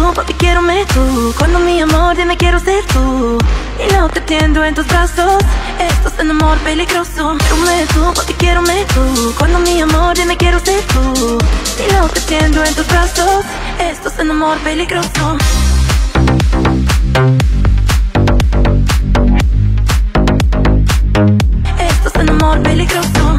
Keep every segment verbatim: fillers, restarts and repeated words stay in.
tú, papi, quiero me tú. Cuando mi amor dime quiero ser tú. Y lo que tiendo en tus brazos, esto es un amor peligroso. Quiero me tú, papi, quiero me tú. Cuando mi amor dime quiero ser tú. Y lo que tiendo en tus brazos, esto es un amor peligroso. Esto es un amor peligroso.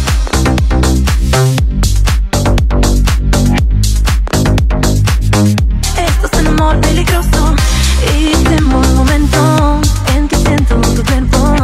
Esto es un amor peligroso. Y temo el momento en que siento tu cuerpo.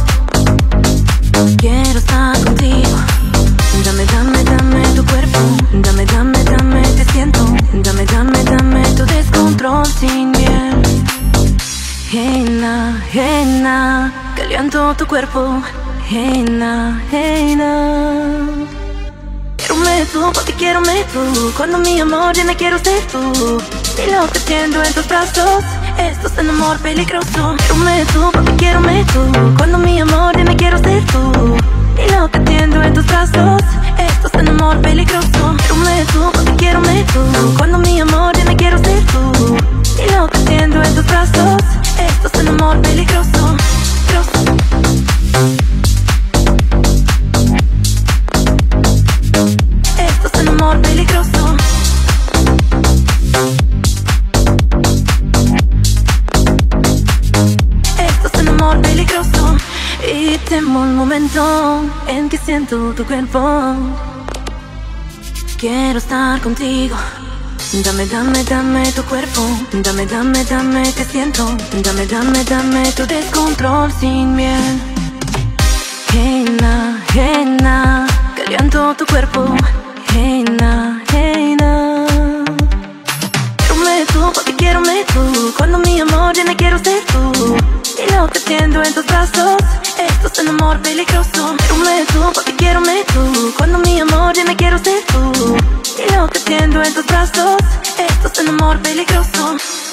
Quiero estar contigo. Dame, dame, dame tu cuerpo. Dame, dame, dame, te siento. Dame, dame, dame tu descontrol sin miel. Hey na, hey na, caliento tu cuerpo. Hey na, hey na. Quiero me tú, papi, quiero me tú. Cuando mi amor dime quiero ser tú. Y lo que tiendo en tus brazos, esto es un amor peligroso. Quiero me tú, papi, quiero me tú. Cuando mi amor dime quiero ser tú. Y lo que tiendo en tus brazos, esto es un amor peligroso. Quiero me tú, papi, quiero me tú. Cuando mi amor dime quiero ser tú. Y lo que tiendo en tus brazos, esto es un amor peligroso. Grosso. Esto es un amor peligroso. Esto es un amor peligroso. Y temo el momento en que siento tu cuerpo. Quiero estar contigo. Dame, dame, dame tu cuerpo. Dame, dame, dame, te siento. Dame, dame, dame tu descontrol sin miel. Hey na, hey na, caliento tu cuerpo. Hey na, hey na. Quiero me tú, papi, quiero me tú. Cuando mi amor dime quiero ser tú. Y lo que tiendo en tus brazos, esto es un amor peligroso. Quiero me tú, papi, quiero me tú. Cuando mi amor dime quiero ser tú. Y lo que tiendo en tus brazos, esto es un amor peligroso.